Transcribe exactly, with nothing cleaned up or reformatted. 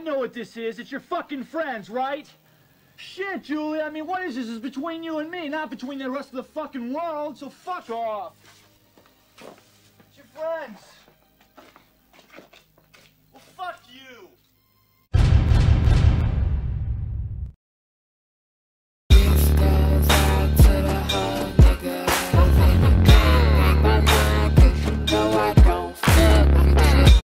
know what this is. It's your fucking friends, right? Shit, Julie, I mean, what is this? It's between you and me, not between the rest of the fucking world, so fuck off.